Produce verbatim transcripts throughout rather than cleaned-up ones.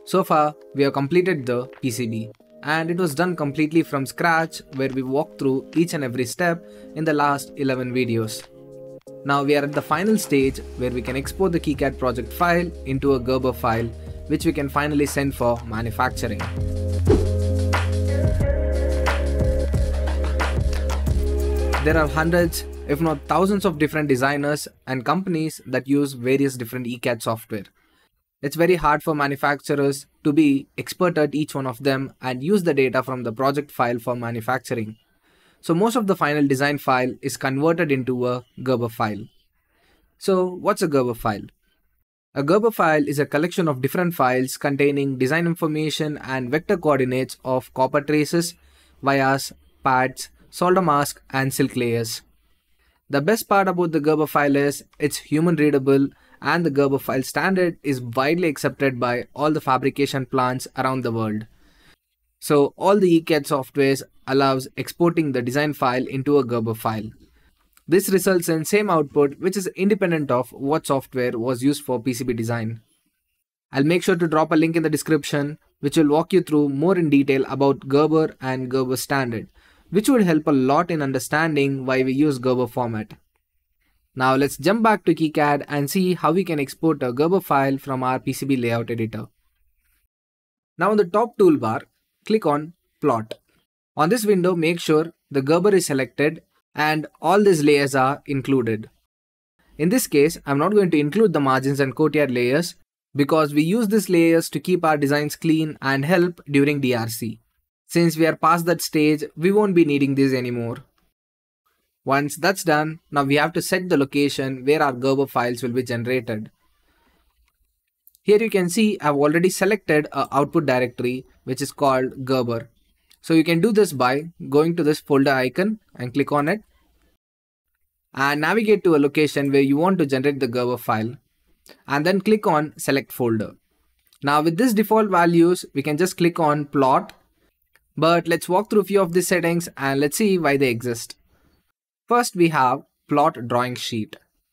So far, we have completed the P C B, and it was done completely from scratch where we walked through each and every step in the last eleven videos. Now we are at the final stage where we can export the KiCad project file into a Gerber file, which we can finally send for manufacturing. There are hundreds, if not thousands of different designers and companies that use various different E CAD software. It's very hard for manufacturers to be expert at each one of them and use the data from the project file for manufacturing. So most of the final design file is converted into a Gerber file. So what's a Gerber file? A Gerber file is a collection of different files containing design information and vector coordinates of copper traces, vias, pads, solder mask and silk layers. The best part about the Gerber file is it's human readable, and the Gerber file standard is widely accepted by all the fabrication plants around the world. So all the E CAD softwares allows exporting the design file into a Gerber file. This results in same output which is independent of what software was used for P C B design. I'll make sure to drop a link in the description which will walk you through more in detail about Gerber and Gerber standard, which would help a lot in understanding why we use Gerber format. Now let's jump back to KiCad and see how we can export a Gerber file from our P C B layout editor. Now on the top toolbar, click on Plot. On this window, make sure the Gerber is selected and all these layers are included. In this case, I'm not going to include the margins and courtyard layers because we use these layers to keep our designs clean and help during D R C. Since we are past that stage, we won't be needing this anymore. Once that's done, now we have to set the location where our Gerber files will be generated. Here you can see I've already selected an output directory which is called Gerber. So you can do this by going to this folder icon and click on it and navigate to a location where you want to generate the Gerber file and then click on select folder. Now with this default values, we can just click on plot, but let's walk through a few of these settings and let's see why they exist. First, we have plot drawing sheet.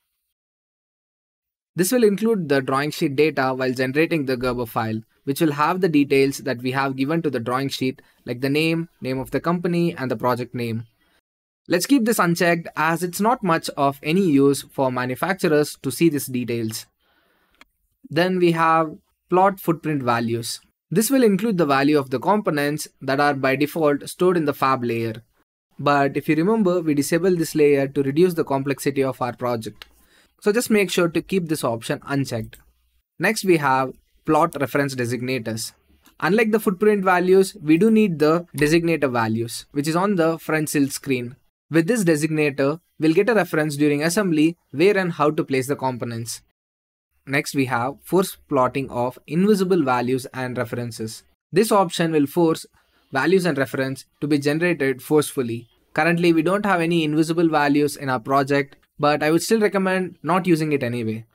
This will include the drawing sheet data while generating the Gerber file, which will have the details that we have given to the drawing sheet like the name, name of the company and the project name. Let's keep this unchecked as it's not much of any use for manufacturers to see these details. Then we have plot footprint values. This will include the value of the components that are by default stored in the fab layer. But if you remember, we disabled this layer to reduce the complexity of our project. So just make sure to keep this option unchecked. Next we have plot reference designators. Unlike the footprint values, we do need the designator values, which is on the front sill screen. With this designator, we'll get a reference during assembly where and how to place the components. Next we have force plotting of invisible values and references. This option will force values and reference to be generated forcefully. Currently we don't have any invisible values in our project, but I would still recommend not using it anyway.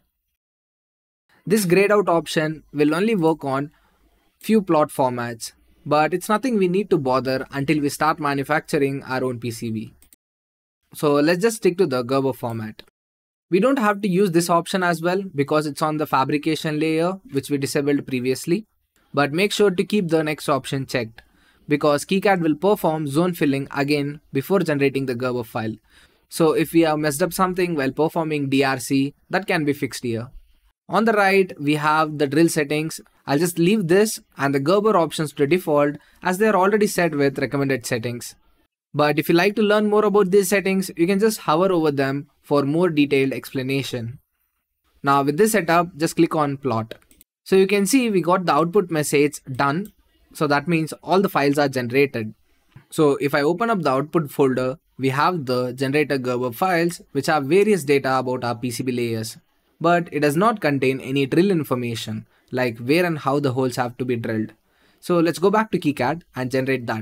This grayed out option will only work on few plot formats, but it's nothing we need to bother until we start manufacturing our own P C B. So let's just stick to the Gerber format. We don't have to use this option as well because it's on the fabrication layer which we disabled previously, but make sure to keep the next option checked, because KiCad will perform zone filling again before generating the Gerber file. So if we have messed up something while performing D R C, that can be fixed here. On the right, we have the drill settings. I'll just leave this and the Gerber options to default as they are already set with recommended settings. But if you like to learn more about these settings, you can just hover over them for more detailed explanation. Now with this setup, just click on plot. So you can see we got the output message done. So that means all the files are generated. So if I open up the output folder, we have the generator Gerber files which have various data about our P C B layers. But it does not contain any drill information like where and how the holes have to be drilled. So let's go back to KiCad and generate that.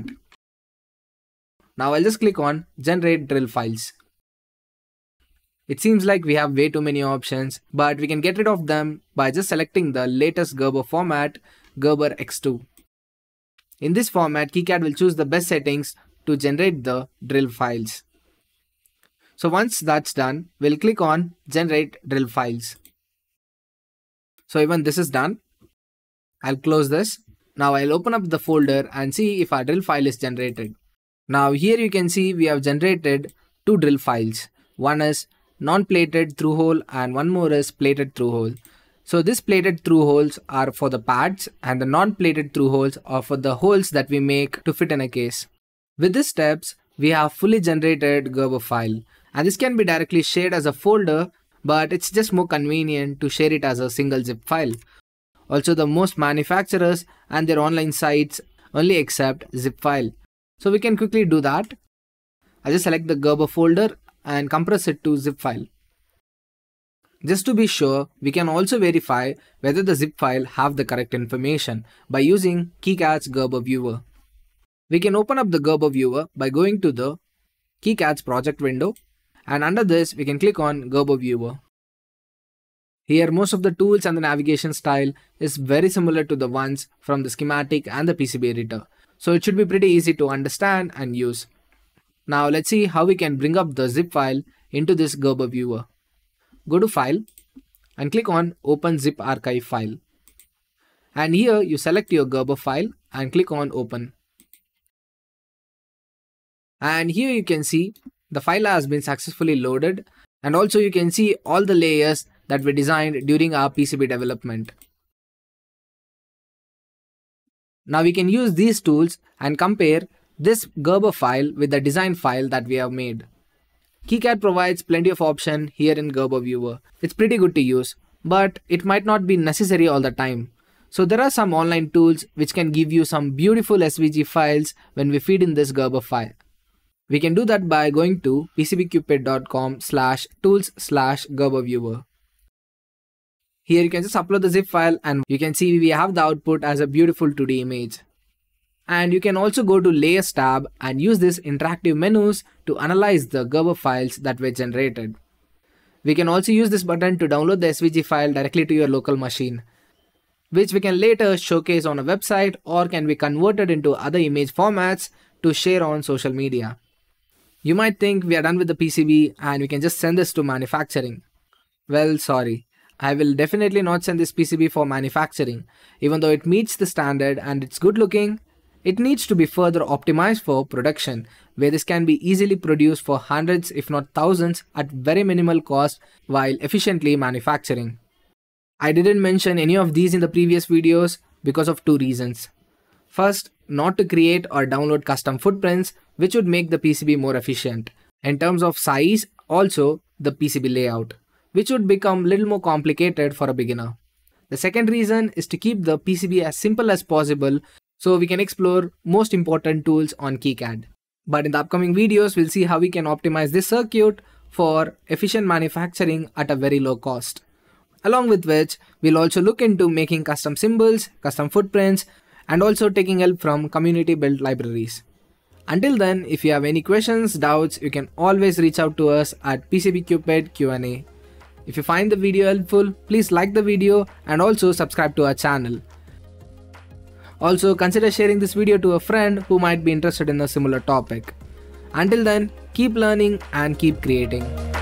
Now I'll just click on generate drill files. It seems like we have way too many options, but we can get rid of them by just selecting the latest Gerber format, Gerber X two. In this format, KiCad will choose the best settings to generate the drill files. So once that's done, we'll click on generate drill files. So even this is done. I'll close this. Now I'll open up the folder and see if our drill file is generated. Now here you can see we have generated two drill files. One is non-plated through hole and one more is plated through hole. So this plated through holes are for the pads and the non-plated through holes are for the holes that we make to fit in a case. With these steps, we have fully generated Gerber file, and this can be directly shared as a folder, but it's just more convenient to share it as a single zip file. Also, the most manufacturers and their online sites only accept zip file. So we can quickly do that. I'll just select the Gerber folder and compress it to zip file. Just to be sure, we can also verify whether the zip file have the correct information by using KiCad's Gerber viewer. We can open up the Gerber viewer by going to the KiCad's project window, and under this we can click on Gerber viewer. Here most of the tools and the navigation style is very similar to the ones from the schematic and the P C B editor, so it should be pretty easy to understand and use. Now let's see how we can bring up the zip file into this Gerber viewer. Go to File and click on Open Zip Archive File. And here you select your Gerber file and click on Open. And here you can see the file has been successfully loaded, and also you can see all the layers that we designed during our P C B development. Now we can use these tools and compare this Gerber file with the design file that we have made. KiCad provides plenty of options here in Gerber viewer. It's pretty good to use, but it might not be necessary all the time. So there are some online tools which can give you some beautiful S V G files when we feed in this Gerber file. We can do that by going to P C B Cupid dot com slash tools slash Gerber viewer. Here you can just upload the zip file and you can see we have the output as a beautiful two D image. And you can also go to Layers tab and use this interactive menus to analyze the Gerber files that were generated. We can also use this button to download the S V G file directly to your local machine, which we can later showcase on a website or can be converted into other image formats to share on social media. You might think we are done with the P C B and we can just send this to manufacturing. Well, sorry. I will definitely not send this P C B for manufacturing. Even though it meets the standard and it's good looking, it needs to be further optimized for production, where this can be easily produced for hundreds if not thousands at very minimal cost while efficiently manufacturing. I didn't mention any of these in the previous videos because of two reasons. First, not to create or download custom footprints which would make the P C B more efficient. In terms of size, also the P C B layout, which would become a little more complicated for a beginner. The second reason is to keep the P C B as simple as possible so we can explore most important tools on KiCad. But in the upcoming videos, we'll see how we can optimize this circuit for efficient manufacturing at a very low cost. Along with which, we'll also look into making custom symbols, custom footprints, and also taking help from community built libraries. Until then, if you have any questions, doubts, you can always reach out to us at P C B Cupid Q and A. If you find the video helpful, please like the video and also subscribe to our channel. Also, consider sharing this video to a friend who might be interested in a similar topic. Until then, keep learning and keep creating.